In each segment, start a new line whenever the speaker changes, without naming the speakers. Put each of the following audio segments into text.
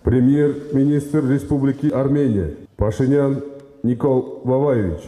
Премьер-министр Республики Армения Пашинян Никол Ваваевич.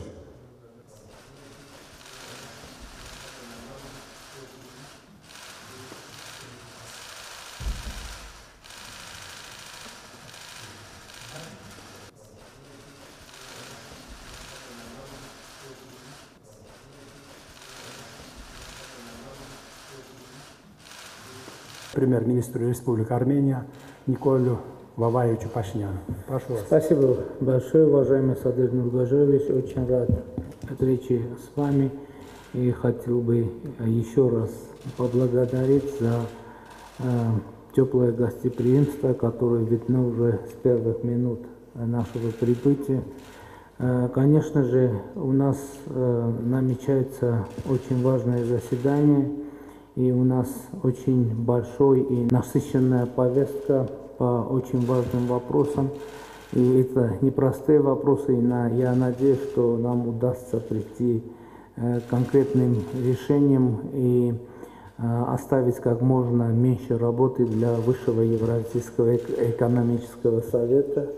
Премьер-министру Республики Армения Николу Ваваевичу Пашиняну. Прошу вас.
Спасибо большое, уважаемый Садыр Нургажевич. Очень рад встрече с вами. И хотел бы еще раз поблагодарить за теплое гостеприимство, которое видно уже с первых минут нашего прибытия. Конечно же, у нас намечается очень важное заседание, и у нас очень большой и насыщенная повестка по очень важным вопросам. И это непростые вопросы, и я надеюсь, что нам удастся прийти к конкретным решениям и оставить как можно меньше работы для Высшего Евразийского экономического совета.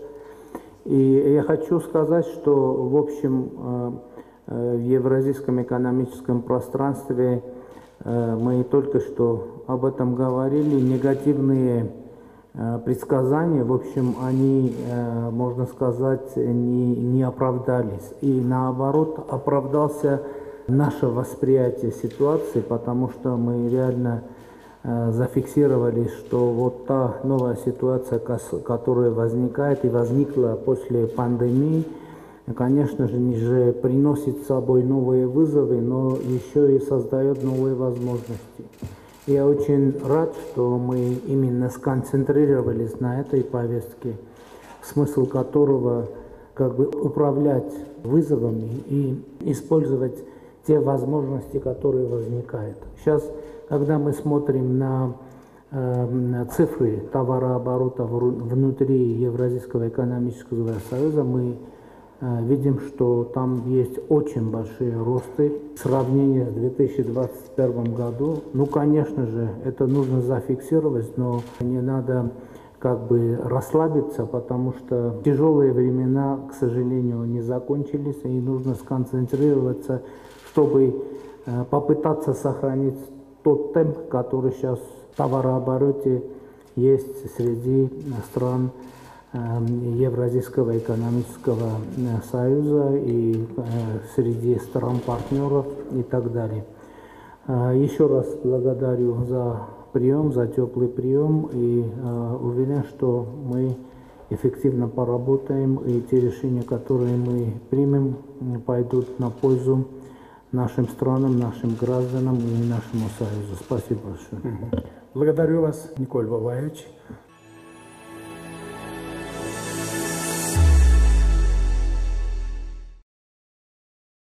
И я хочу сказать, что в общем в Евразийском экономическом пространстве мы только что об этом говорили. Негативные предсказания, в общем, они, можно сказать, не оправдались. И наоборот, оправдался наше восприятие ситуации, потому что мы реально зафиксировали, что вот та новая ситуация, которая возникает и возникла после пандемии, конечно же, приносит с собой новые вызовы, но еще и создает новые возможности. Я очень рад, что мы именно сконцентрировались на этой повестке, смысл которого как бы управлять вызовами и использовать те возможности, которые возникают. Сейчас, когда мы смотрим на цифры товарооборота внутри Евразийского экономического союза, мы видим, что там есть очень большие росты в сравнении с 2021 году. Ну, конечно же, это нужно зафиксировать, но не надо как бы расслабиться, потому что тяжелые времена, к сожалению, не закончились, и нужно сконцентрироваться, чтобы попытаться сохранить тот темп, который сейчас в товарообороте есть среди стран Евразийского экономического союза и среди стран-партнеров и так далее. Еще раз благодарю за прием, за теплый прием, и уверен, что мы эффективно поработаем, и те решения, которые мы примем, пойдут на пользу нашим странам, нашим гражданам и нашему союзу. Спасибо большое.
Благодарю вас, Николь Ваваевич.